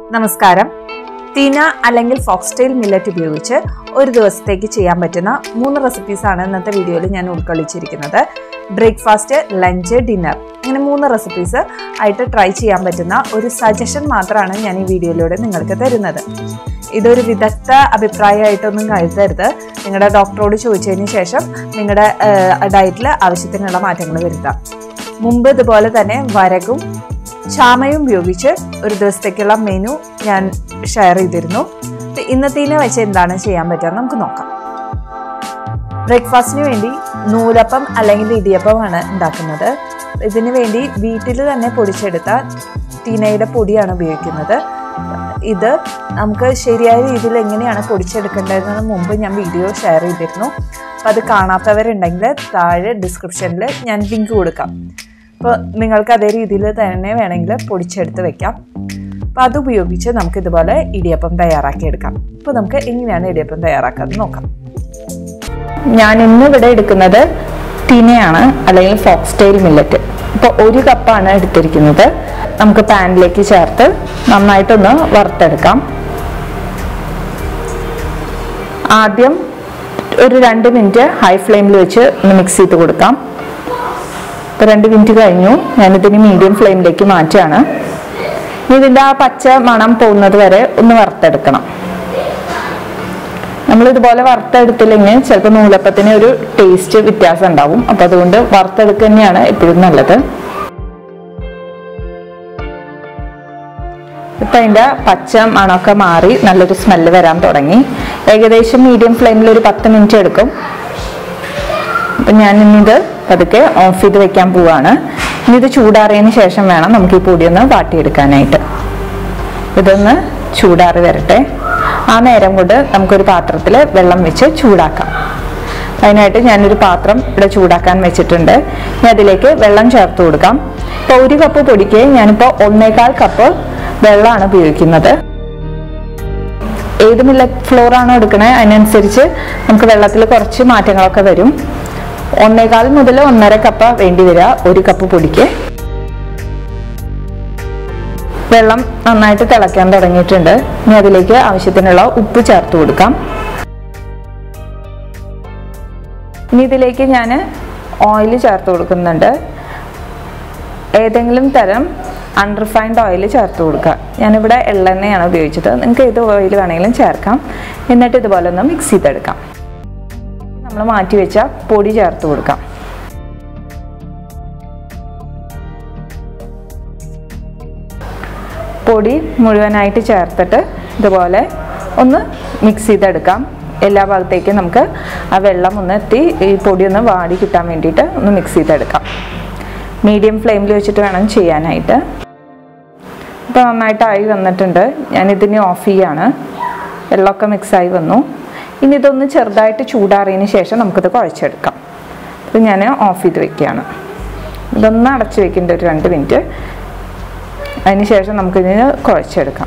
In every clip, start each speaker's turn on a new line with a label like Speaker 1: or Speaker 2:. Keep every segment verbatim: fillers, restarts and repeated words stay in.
Speaker 1: നമസ്കാരം. തീന അല്ലെങ്കിൽ ഫോക്സ്ടെയിൽ മില്ലറ്റ് ഉപയോഗിച്ച് ഒരു ദിവസത്തേക്ക് ചെയ്യാൻ പറ്റുന്ന മൂന്ന് റെസിപ്പീസാണ് ഇന്നത്തെ വീഡിയോയിൽ ഞാൻ ഉൾക്കൊള്ളിച്ചിരിക്കുന്നത്. ബ്രേക്ക്ഫാസ്റ്റ്, ലഞ്ച്, ഡിന്നർ ഇങ്ങനെ മൂന്ന് റെസിപ്പീസ് ആയിട്ട് ട്രൈ ചെയ്യാൻ പറ്റുന്ന ഒരു സജഷൻ മാത്രമാണ് ഞാൻ ഈ വീഡിയോയിലൂടെ നിങ്ങൾക്ക് തരുന്നത്. ഇതൊരു വിദഗ്ധ അഭിപ്രായമായിട്ടൊന്നും കരുതരുത്. നിങ്ങളുടെ ഡോക്ടറോട് ചോദിച്ചതിന് ശേഷം നിങ്ങളുടെ ഡയറ്റിൽ ആവശ്യത്തിനുള്ള മാറ്റങ്ങൾ വരുത്താം. മുമ്പ് ഇതുപോലെ തന്നെ വരകും ചാമയും ഉപയോഗിച്ച് ഒരു ദിവസത്തേക്കുള്ള മെനു ഞാൻ ഷെയർ ചെയ്തിരുന്നു. ഇന്നത്തേനെ വെച്ച് എന്താണ് ചെയ്യാൻ പറ്റുക നമുക്ക് നോക്കാം. ബ്രേക്ക്ഫാസ്റ്റിന് വേണ്ടി നൂലപ്പം അല്ലെങ്കിൽ ഇടിയപ്പമാണ് ഉണ്ടാക്കുന്നത്. ഇതിനു വേണ്ടി വീട്ടിൽ തന്നെ പൊടിച്ചെടുത്ത തീനയുടെ പൊടിയാണ് ഉപയോഗിക്കുന്നത്. ഇത് നമുക്ക് ശരിയായ രീതിയിൽ എങ്ങനെയാണ് പൊടിച്ചെടുക്കേണ്ടതെന്ന് മുമ്പ് ഞാൻ വീഡിയോ ഷെയർ ചെയ്തിരുന്നു. അപ്പം അത് കാണാത്തവരുണ്ടെങ്കിൽ താഴെ ഡിസ്ക്രിപ്ഷനിൽ ഞാൻ ലിങ്ക് കൊടുക്കാം. അപ്പോൾ നിങ്ങൾക്ക് അതേ രീതിയിൽ തന്നെ വേണമെങ്കിൽ പൊടിച്ചെടുത്ത് വെക്കാം. അപ്പോൾ അതുപയോഗിച്ച് നമുക്ക് ഇതുപോലെ ഇടിയപ്പം തയ്യാറാക്കിയെടുക്കാം. അപ്പോൾ നമുക്ക് എങ്ങനെയാണ് ഇടിയപ്പം തയ്യാറാക്കാമെന്ന് നോക്കാം. ഞാൻ ഇന്നിവിടെ എടുക്കുന്നത് തിനയാണ് അല്ലെങ്കിൽ ഫോക്സ്ടെയിൽ മില്ലറ്റ്. ഇപ്പോൾ ഒരു കപ്പാണ് എടുത്തിരിക്കുന്നത്. നമുക്ക് പാനിലേക്ക് ചേർത്ത് നന്നായിട്ടൊന്ന് വറുത്തെടുക്കാം. ആദ്യം ഒരു രണ്ട് മിനിറ്റ് ഹൈ ഫ്ലെയിമിൽ വെച്ച് ഒന്ന് മിക്സ് ചെയ്ത് കൊടുക്കാം. ഇപ്പോൾ രണ്ട് മിനിറ്റ് കഴിഞ്ഞു. ഞാനിതിന് മീഡിയം ഫ്ലെയിമിലേക്ക് മാറ്റുകയാണ്. ഇതിൻ്റെ ആ പച്ച മണം പോകുന്നത് വരെ ഒന്ന് വറുത്തെടുക്കണം. നമ്മളിതുപോലെ വറുത്തെടുത്തില്ലെങ്കിൽ ചിലപ്പോൾ നൂലപ്പത്തിന് ഒരു ടേസ്റ്റ് വ്യത്യാസം ഉണ്ടാവും. അപ്പോൾ അതുകൊണ്ട് വറുത്തെടുക്കുക തന്നെയാണ് എപ്പോഴും നല്ലത്. ഇപ്പം അതിൻ്റെ പച്ച മണമൊക്കെ മാറി നല്ലൊരു സ്മെല്ല് വരാൻ തുടങ്ങി. ഏകദേശം മീഡിയം ഫ്ലെയിമിൽ ഒരു പത്ത് മിനിറ്റ് എടുക്കും. അപ്പം ഞാൻ ഇന്നിത് പതുക്കെ ഓഫ് ചെയ്ത് വെക്കാൻ പോവാണ്. ഇനി ഇത് ചൂടാറിയതിന് ശേഷം വേണം നമുക്ക് ഈ പൊടിയൊന്ന് വാട്ടിയെടുക്കാനായിട്ട്. ഇതൊന്ന് ചൂടാറി വരട്ടെ. ആ നേരം കൊണ്ട് നമുക്കൊരു പാത്രത്തിൽ വെള്ളം വെച്ച് ചൂടാക്കാം. അതിനായിട്ട് ഞാനൊരു പാത്രം ഇവിടെ ചൂടാക്കാൻ വെച്ചിട്ടുണ്ട്. ഇനി അതിലേക്ക് വെള്ളം ചേർത്ത് കൊടുക്കാം. ഇപ്പോൾ ഒരു കപ്പ് പൊടിക്ക് ഞാനിപ്പോൾ ഒന്നേകാൽ കപ്പ് വെള്ളമാണ് ഉപയോഗിക്കുന്നത്. ഏത് മില്ലറ്റ് ഫ്ലോർ ആണോ എടുക്കണേ അതിനനുസരിച്ച് നമുക്ക് വെള്ളത്തിൽ കുറച്ച് മാറ്റങ്ങളൊക്കെ വരും. ഒന്നേകാൽ മുതൽ ഒന്നര കപ്പ് വേണ്ടി വരിക ഒരു കപ്പ് പൊടിക്ക്. വെള്ളം നന്നായിട്ട് തിളയ്ക്കാൻ തുടങ്ങിയിട്ടുണ്ട്. ഇനി അതിലേക്ക് ആവശ്യത്തിനുള്ള ഉപ്പ് ചേർത്ത് കൊടുക്കാം. ഇനി ഇതിലേക്ക് ഞാൻ ഓയിൽ ചേർത്ത് കൊടുക്കുന്നുണ്ട്. ഏതെങ്കിലും തരം അൺറിഫൈൻഡ് ഓയിൽ ചേർത്ത് കൊടുക്കുക. ഞാനിവിടെ എള്ളെണ്ണയാണ് ഉപയോഗിച്ചത്. നിങ്ങൾക്ക് ഏത് ഓയിൽ വേണമെങ്കിലും ചേർക്കാം. എന്നിട്ട് ഇതുപോലെ ഒന്ന് മിക്സ് ചെയ്തെടുക്കാം. നമ്മൾ മാറ്റി വെച്ച പൊടി ചേർത്ത് കൊടുക്കാം. പൊടി മുഴുവനായിട്ട് ചേർത്തിട്ട് ഇതുപോലെ ഒന്ന് മിക്സ് ചെയ്തെടുക്കാം. എല്ലാ ഭാഗത്തേക്കും നമുക്ക് ആ വെള്ളം ഒന്ന് എത്തി ഈ പൊടി ഒന്ന് വാടി കിട്ടാൻ വേണ്ടിയിട്ട് ഒന്ന് മിക്സ് ചെയ്തെടുക്കാം. മീഡിയം ഫ്ലെയിമിൽ വെച്ചിട്ട് വേണം ചെയ്യാനായിട്ട്. ഇപ്പോൾ നന്നായിട്ടായി വന്നിട്ടുണ്ട്. ഞാനിതിനെ ഓഫ് ചെയ്യാണ്. വെള്ളമൊക്കെ മിക്സായി വന്നു. ഇനി ഇതൊന്ന് ചെറുതായിട്ട് ചൂടാറിയതിന് ശേഷം നമുക്കിത് കുഴച്ചെടുക്കാം. ഇത് ഞാൻ ഓഫ് ചെയ്ത് വെക്കുകയാണ്. ഇതൊന്ന് അടച്ച് വെക്കേണ്ട ഒരു രണ്ട് മിനിറ്റ്. അതിന് ശേഷം നമുക്കിതിന് കുഴച്ചെടുക്കാം.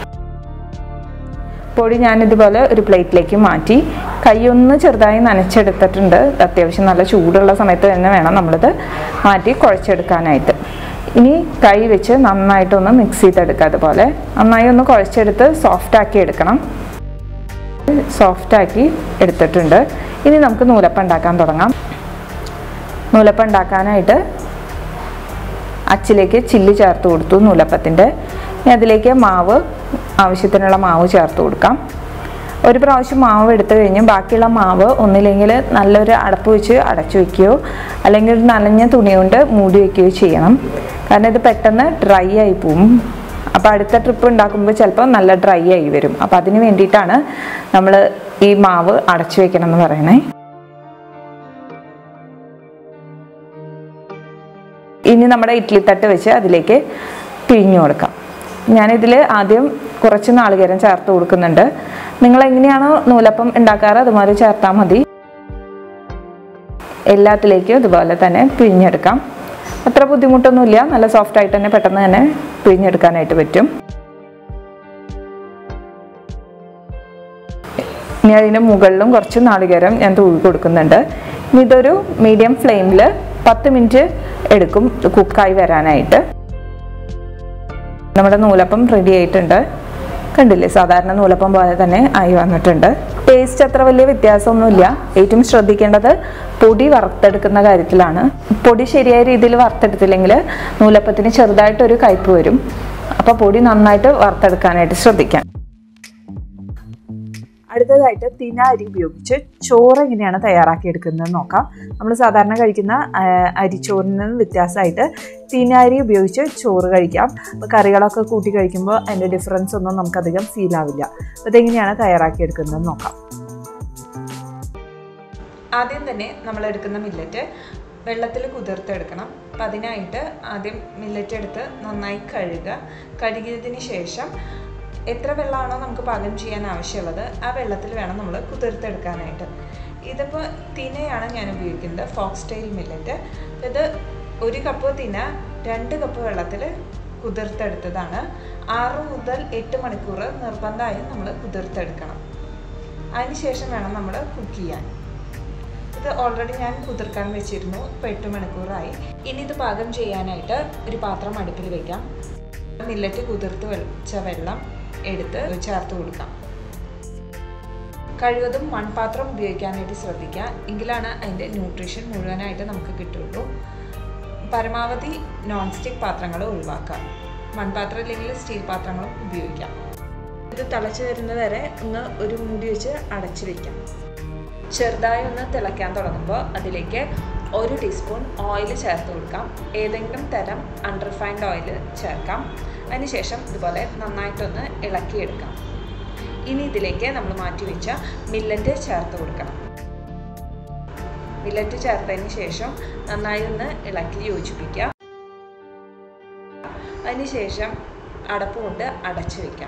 Speaker 1: പൊടി ഞാനിതുപോലെ ഒരു പ്ലേറ്റിലേക്ക് മാറ്റി കൈയൊന്ന് ചെറുതായി നനച്ചെടുത്തിട്ടുണ്ട്. അത്യാവശ്യം നല്ല ചൂടുള്ള സമയത്ത് തന്നെ വേണം നമ്മളിത് മാറ്റി കുഴച്ചെടുക്കാനായിട്ട്. ഇനി കൈ വെച്ച് നന്നായിട്ടൊന്ന് മിക്സ് ചെയ്തെടുക്കുക. അതുപോലെ നന്നായി ഒന്ന് കുഴച്ചെടുത്ത് സോഫ്റ്റാക്കി എടുക്കണം. സോഫ്റ്റാക്കി എടുത്തിട്ടുണ്ട്. ഇനി നമുക്ക് നൂലപ്പം ഉണ്ടാക്കാൻ തുടങ്ങാം. നൂലപ്പം ഉണ്ടാക്കാനായിട്ട് അച്ചിലേക്ക് ചില്ല് ചേർത്ത് കൊടുത്തു നൂലപ്പത്തിൻ്റെ. ഇനി അതിലേക്ക് മാവ് ആവശ്യത്തിനുള്ള മാവ് ചേർത്ത് കൊടുക്കാം. ഒരു പ്രാവശ്യം മാവ് എടുത്തു കഴിഞ്ഞ് ബാക്കിയുള്ള മാവ് ഒന്നില്ലെങ്കിൽ നല്ലൊരു അടപ്പ് വെച്ച് അടച്ചു വയ്ക്കുകയോ അല്ലെങ്കിൽ ഒരു നനഞ്ഞ തുണി കൊണ്ട് മൂടി വയ്ക്കുകയോ ചെയ്യണം. കാരണം ഇത് പെട്ടെന്ന് ഡ്രൈ ആയി പോവും. അപ്പോൾ അടുത്ത ട്രിപ്പ് ഉണ്ടാക്കുമ്പോൾ ചിലപ്പോൾ നല്ല ഡ്രൈ ആയി വരും. അപ്പോൾ അതിന് വേണ്ടിയിട്ടാണ് നമ്മൾ ഈ മാവ് അടച്ചു വെക്കണം എന്ന് പറയണേ. ഇനി നമ്മുടെ ഇഡ്ഡലി തട്ട് വെച്ച് അതിലേക്ക് പിഴിഞ്ഞു കൊടുക്കാം. ഞാനിതിൽ ആദ്യം കുറച്ച് നാളികേരം ചേർത്ത് കൊടുക്കുന്നുണ്ട്. നിങ്ങൾ എങ്ങനെയാണോ നൂലപ്പം ഉണ്ടാക്കാറ് അതുമാതിരി ചേർത്താൽ മതി. എല്ലാത്തിലേക്കും ഇതുപോലെ തന്നെ പിഴിഞ്ഞെടുക്കാം. അത്ര ബുദ്ധിമുട്ടൊന്നുമില്ല. നല്ല സോഫ്റ്റ് ആയിട്ട് തന്നെ പെട്ടെന്ന് തന്നെ പിഴിഞ്ഞെടുക്കാനായിട്ട് പറ്റും. ഇനി അതിൻ്റെ മുകളിലും കുറച്ച് നാളികേരം ഞാൻ തൂവി കൊടുക്കുന്നുണ്ട്. ഇനി ഇതൊരു മീഡിയം ഫ്ലെയിമിൽ പത്ത് മിനിറ്റ് എടുക്കും കുക്കായി വരാനായിട്ട്. നമ്മുടെ നൂലപ്പം റെഡി ആയിട്ടുണ്ട്. കണ്ടില്ലേ, സാധാരണ നൂലപ്പം പോലെ തന്നെ ആയി വന്നിട്ടുണ്ട്. ടേസ്റ്റ് അത്ര വലിയ വ്യത്യാസമൊന്നുമില്ല. ഏറ്റവും ശ്രദ്ധിക്കേണ്ടത് പൊടി വറുത്തെടുക്കുന്ന കാര്യത്തിലാണ്. പൊടി ശരിയായ രീതിയിൽ വറുത്തെടുത്തില്ലെങ്കിൽ നൂലപ്പത്തിന് ചെറുതായിട്ടൊരു കയ്പ്പ് വരും. അപ്പോൾ പൊടി നന്നായിട്ട് വറുത്തെടുക്കാനായിട്ട് ശ്രദ്ധിക്കാം. അടുത്തതായിട്ട് തിന അരി ഉപയോഗിച്ച് ചോറ് എങ്ങനെയാണ് തയ്യാറാക്കിയെടുക്കുന്നത് നോക്കാം. നമ്മൾ സാധാരണ കഴിക്കുന്ന അരിച്ചോറിൽ നിന്ന് വ്യത്യാസമായിട്ട് തിന അരി ഉപയോഗിച്ച് ചോറ് കഴിക്കാം. അപ്പോൾ കറികളൊക്കെ കൂട്ടി കഴിക്കുമ്പോൾ അതിൻ്റെ ഡിഫറൻസ് ഒന്നും നമുക്കധികം ഫീൽ ആവില്ല. അപ്പോൾ ഇതെങ്ങനെയാണ് തയ്യാറാക്കിയെടുക്കുന്നത് നോക്കാം. ആദ്യം തന്നെ നമ്മൾ എടുക്കുന്ന മില്ലറ്റ് വെള്ളത്തിൽ കുതിർത്തെടുക്കണം. അപ്പം അതിനായിട്ട് ആദ്യം മില്ലറ്റ് എടുത്ത് നന്നായി കഴുകുക. കഴുകിയതിന് ശേഷം എത്ര വെള്ളമാണോ നമുക്ക് പാകം ചെയ്യാൻ ആവശ്യമുള്ളത് ആ വെള്ളത്തിൽ വേണം നമ്മൾ കുതിർത്തെടുക്കാനായിട്ട്. ഇതിപ്പോൾ തിനയാണ് ഞാൻ ഉപയോഗിക്കുന്നത്, ഫോക്സ് ടെയിൽ മില്ലറ്റ്. ഇത് ഒരു കപ്പ് തിന രണ്ട് കപ്പ് വെള്ളത്തിൽ കുതിർത്തെടുത്തതാണ്. ആറ് മുതൽ എട്ട് മണിക്കൂർ നിർബന്ധമായും നമ്മൾ കുതിർത്തെടുക്കണം. അതിന് ശേഷം വേണം നമ്മൾ കുക്ക് ചെയ്യാൻ. ഇത് ഓൾറെഡി ഞാൻ കുതിർക്കാൻ വെച്ചിരുന്നു. ഇപ്പോൾ എട്ട് മണിക്കൂറായി. ഇനി ഇത് പാകം ചെയ്യാനായിട്ട് ഒരു പാത്രം അടുപ്പിൽ വയ്ക്കാം. മില്ലറ്റ് കുതിർത്ത് വെച്ച വെള്ളം എടുത്ത് ചേർത്ത് കൊടുക്കാം. കഴിവതും മൺപാത്രം ഉപയോഗിക്കാനായിട്ട് ശ്രദ്ധിക്കുക. എങ്കിലാണ് അതിൻ്റെ ന്യൂട്രീഷൻ മുഴുവനായിട്ട് നമുക്ക് കിട്ടുള്ളൂ. പരമാവധി നോൺ സ്റ്റിക്ക് പാത്രങ്ങൾ ഒഴിവാക്കാം. മൺപാത്രം ഇല്ലെങ്കിൽ സ്റ്റീൽ പാത്രങ്ങളും ഉപയോഗിക്കാം. ഇത് തിളച്ച് വരുന്നത് വരെ ഒന്ന് ഒരു മൂടി വെച്ച് അടച്ചു വയ്ക്കാം. ചെറുതായി ഒന്ന് തിളയ്ക്കാൻ തുടങ്ങുമ്പോൾ അതിലേക്ക് ഒരു ടീസ്പൂൺ ഓയിൽ ചേർത്ത് കൊടുക്കാം. ഏതെങ്കിലും തരം അൺറിഫൈൻഡ് ഓയിൽ ചേർക്കാം. അതിനുശേഷം ഇതുപോലെ നന്നായിട്ടൊന്ന് ഇളക്കിയെടുക്കാം. ഇനി ഇതിലേക്ക് നമ്മൾ മാറ്റി വെച്ച മില്ലറ്റ് ചേർത്ത് കൊടുക്കണം. മില്ലറ്റ് ചേർത്തതിന് ശേഷം നന്നായി ഒന്ന് ഇളക്കി യോജിപ്പിക്കുക. അതിനുശേഷം അടപ്പ് കൊണ്ട് അടച്ചു വയ്ക്കാം.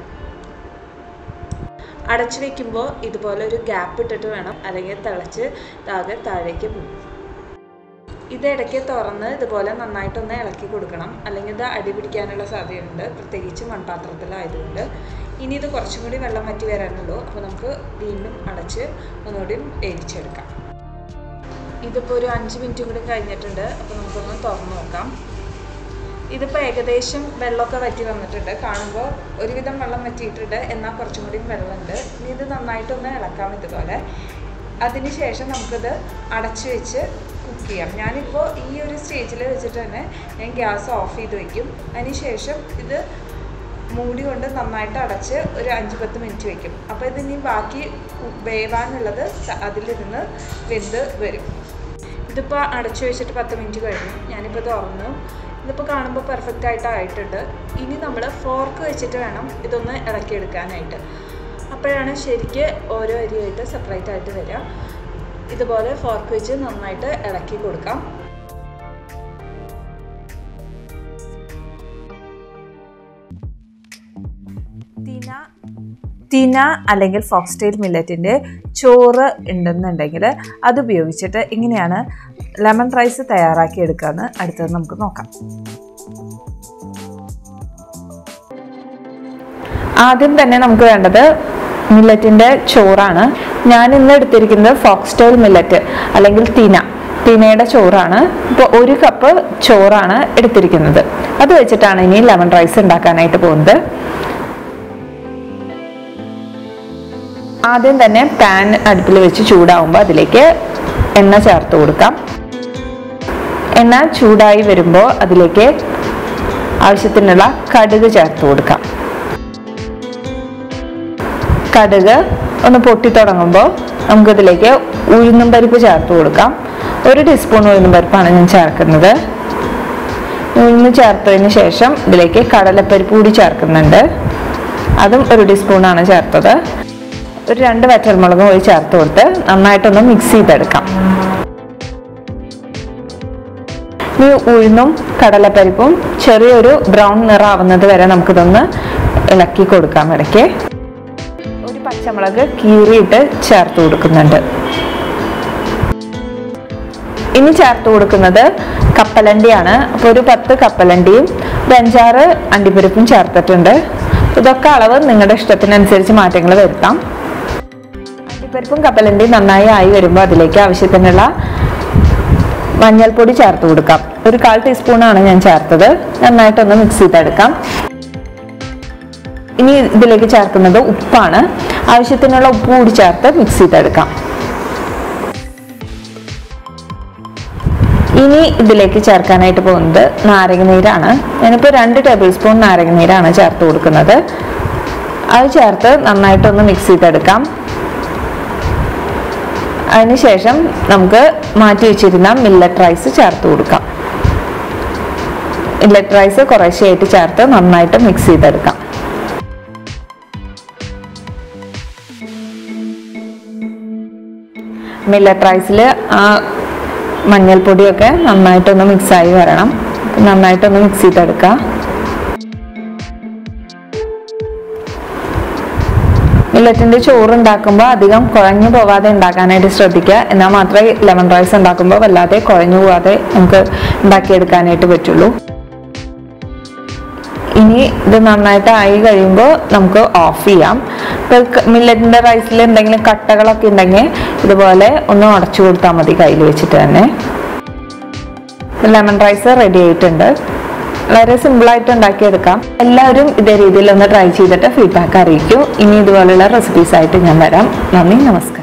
Speaker 1: അടച്ചു വയ്ക്കുമ്പോൾ ഇതുപോലെ ഒരു ഗ്യാപ്പ് ഇട്ടിട്ട് വേണം, അല്ലെങ്കിൽ തിളച്ച് താഴെ താഴേക്ക് പോകും. ഇത് ഇടയ്ക്ക് തുറന്ന് ഇതുപോലെ നന്നായിട്ടൊന്ന് ഇളക്കി കൊടുക്കണം, അല്ലെങ്കിൽ ഇത് അടി പിടിക്കാനുള്ള സാധ്യതയുണ്ട്, പ്രത്യേകിച്ച് മൺപാത്രത്തിലായതുകൊണ്ട്. ഇനി ഇത് കുറച്ചും കൂടി വെള്ളം വറ്റി വരാനുള്ളൂ. അപ്പോൾ നമുക്ക് വീണ്ടും അടച്ച് ഒന്നുകൂടി വേവിച്ചെടുക്കാം. ഇതിപ്പോൾ ഒരു അഞ്ച് മിനിറ്റ് കൂടി കഴിഞ്ഞിട്ടുണ്ട്. അപ്പോൾ നമുക്കൊന്ന് തുറന്ന് നോക്കാം. ഇതിപ്പോൾ ഏകദേശം വെള്ളമൊക്കെ വറ്റി വന്നിട്ടുണ്ട്. കാണുമ്പോൾ ഒരുവിധം വെള്ളം വറ്റിയിട്ടുണ്ട്, എന്നാൽ കുറച്ചും കൂടി വെള്ളമുണ്ട്. ഇനി ഇത് നന്നായിട്ടൊന്ന് ഇളക്കാം ഇതുപോലെ. അതിനുശേഷം നമുക്കിത് അടച്ച് വെച്ച് കുക്ക് ചെയ്യാം. ഞാനിപ്പോൾ ഈ ഒരു സ്റ്റേജിൽ വെച്ചിട്ട് തന്നെ ഞാൻ ഗ്യാസ് ഓഫ് ചെയ്ത് വയ്ക്കും. അതിനുശേഷം ഇത് മൂടി കൊണ്ട് നന്നായിട്ട് അടച്ച് ഒരു അഞ്ച് പത്ത് മിനിറ്റ് വയ്ക്കും. അപ്പോൾ ഇതിനി ബാക്കി വേവാനുള്ളത് അതിലിരുന്ന് വെന്ത് വരും. ഇതിപ്പോൾ അടച്ചു വെച്ചിട്ട് പത്ത് മിനിറ്റ് കഴിഞ്ഞു. ഞാനിപ്പോൾ തുറന്നു. ഇതിപ്പോൾ കാണുമ്പോൾ പെർഫെക്റ്റ് ആയിട്ട് ആയിട്ടുണ്ട്. ഇനി നമ്മൾ ഫോർക്ക് വെച്ചിട്ട് വേണം ഇതൊന്ന് ഇളക്കിയെടുക്കാനായിട്ട്. അപ്പോഴാണ് ശരിക്ക് ഓരോ അരിയായിട്ട് സെപ്പറേറ്റ് ആയിട്ട് വരിക. ഇതുപോലെ ഫോർക്ക് വെച്ച് നന്നായിട്ട് ഇളക്കി കൊടുക്കാം. തിന തിന അല്ലെങ്കിൽ ഫോക്സ് ടെയിൽ മില്ലറ്റിൻ്റെ ചോറ് ഉണ്ടെന്നുണ്ടെങ്കിൽ അത് ഉപയോഗിച്ചിട്ട് എങ്ങനെയാണ് ലെമൺ റൈസ് തയ്യാറാക്കി എടുക്കാമെന്ന് അടുത്തത് നമുക്ക് നോക്കാം. ആദ്യം തന്നെ നമുക്ക് വേണ്ടത് മില്ലറ്റിൻ്റെ ചോറാണ്. ഞാൻ ഇന്ന് എടുത്തിരിക്കുന്നത് ഫോക്സ് ടെയിൽ മില്ലറ്റ് അല്ലെങ്കിൽ തിന തിനയുടെ ചോറാണ്. ഇപ്പോൾ ഒരു കപ്പ് ചോറാണ് എടുത്തിരിക്കുന്നത്. അത് വെച്ചിട്ടാണ് ഇനി ലെമൺ റൈസ് ഉണ്ടാക്കാനായിട്ട് പോകുന്നത്. ആദ്യം തന്നെ പാൻ അടുപ്പിൽ വെച്ച് ചൂടാവുമ്പോൾ അതിലേക്ക് എണ്ണ ചേർത്ത് കൊടുക്കാം. എണ്ണ ചൂടായി വരുമ്പോൾ അതിലേക്ക് ആവശ്യത്തിനുള്ള കടുക് ചേർത്ത് കൊടുക്കാം. കടുക് ഒന്ന് പൊട്ടി തുടങ്ങുമ്പോൾ നമുക്കിതിലേക്ക് ഉഴുന്നും പരിപ്പ് ചേർത്ത് കൊടുക്കാം. ഒരു ടീസ്പൂൺ ഉഴുന്നും പരിപ്പാണ് ഞാൻ ചേർക്കുന്നത്. ഉഴുന്ന് ചേർത്തതിന് ശേഷം ഇതിലേക്ക് കടലപ്പരിപ്പ് കൂടി ചേർക്കുന്നുണ്ട്. അതും ഒരു ടീസ്പൂണാണ് ചേർത്തത്. ഒരു രണ്ട് വറ്റൽമുളകും കൂടി ചേർത്ത് കൊടുത്ത് നന്നായിട്ടൊന്ന് മിക്സ് ചെയ്തെടുക്കാം. ഈ ഉഴുന്നും കടലപ്പരിപ്പും ചെറിയൊരു ബ്രൗൺ നിറാവുന്നത് വരെ നമുക്കിതൊന്ന് ഇളക്കി കൊടുക്കാം. ഇടയ്ക്ക് ഒരു പച്ചമുളക് കീറിയിട്ട് ചേർത്ത് കൊടുക്കുന്നുണ്ട്. ഇനി ചേർത്ത് കൊടുക്കുന്നത് കപ്പലണ്ടിയാണ്. അപ്പോൾ ഒരു പത്ത് കപ്പലണ്ടിയും ഒരു അഞ്ചാറ് അണ്ടിപ്പരിപ്പും ചേർത്തിട്ടുണ്ട്. ഇതൊക്കെ അളവ് നിങ്ങളുടെ ഇഷ്ടത്തിനനുസരിച്ച് മാറ്റങ്ങൾ വരുത്താം. അണ്ടിപ്പരിപ്പും കപ്പലണ്ടിയും നന്നായി ആയി വരുമ്പോൾ അതിലേക്ക് ആവശ്യത്തിനുള്ള മഞ്ഞൾപ്പൊടി ചേർത്ത് കൊടുക്കാം. ഒരു കാൽ ടീസ്പൂണാണ് ഞാൻ ചേർത്തത്. നന്നായിട്ടൊന്ന് മിക്സ് ചെയ്തെടുക്കാം. ഇനി ഇതിലേക്ക് ചേർക്കുന്നത് ഉപ്പാണ്. ആവശ്യത്തിനുള്ള ഉപ്പ് കൂടി ചേർത്ത് മിക്സ് ചെയ്തെടുക്കാം. ഇനി ഇതിലേക്ക് ചേർക്കാനായിട്ട് പോകുന്നത് നാരങ്ങനീരാണ്. ഞാനിപ്പോൾ രണ്ട് ടേബിൾ സ്പൂൺ നാരങ്ങനീരാണ് ചേർത്ത് കൊടുക്കുന്നത്. അത് ചേർത്ത് നന്നായിട്ടൊന്ന് മിക്സ് ചെയ്തെടുക്കാം. അതിനുശേഷം നമുക്ക് മാറ്റി വെച്ചിരുന്ന മില്ലറ്റ് റൈസ് ചേർത്ത് കൊടുക്കാം. മില്ലറ്റ് റൈസ് കുറേശ്ശെയായിട്ട് ചേർത്ത് നന്നായിട്ട് മിക്സ് ചെയ്തെടുക്കാം. മില്ലറ്റ് റൈസിൽ ആ മഞ്ഞൾപ്പൊടിയൊക്കെ നന്നായിട്ടൊന്ന് മിക്സായി വരണം. നന്നായിട്ടൊന്ന് മിക്സ് ചെയ്തെടുക്കുക. മില്ലറ്റിൻ്റെ ചോറ് ഉണ്ടാക്കുമ്പോൾ അധികം കുഴഞ്ഞു പോകാതെ ഉണ്ടാക്കാനായിട്ട് ശ്രദ്ധിക്കുക. എന്നാൽ മാത്രമേ ലെമൺ റൈസ് ഉണ്ടാക്കുമ്പോൾ വല്ലാതെ കുഴഞ്ഞു പോകാതെ നമുക്ക് ഉണ്ടാക്കിയെടുക്കാനായിട്ട് പറ്റുള്ളൂ. ഇനി ഇത് നന്നായിട്ട് ആയി കഴിയുമ്പോൾ നമുക്ക് ഓഫ് ചെയ്യാം. ഇപ്പോൾ മില്ലറ്റിൻ്റെ റൈസിൽ എന്തെങ്കിലും കട്ടകളൊക്കെ ഉണ്ടെങ്കിൽ ഇതുപോലെ ഒന്ന് ഉടച്ചു കൊടുത്താൽ മതി കയ്യിൽ വെച്ചിട്ട് തന്നെ. ലെമൺ റൈസ് റെഡി ആയിട്ടുണ്ട്. വളരെ സിമ്പിളായിട്ട് ഉണ്ടാക്കിയെടുക്കാം. എല്ലാവരും ഇതേ രീതിയിൽ ഒന്ന് ട്രൈ ചെയ്തിട്ട് ഫീഡ്ബാക്ക് അറിയിക്കൂ. ഇനി ഇതുപോലുള്ള റെസിപ്പീസായിട്ട് ഞാൻ വരാം. നന്ദി, നമസ്കാരം.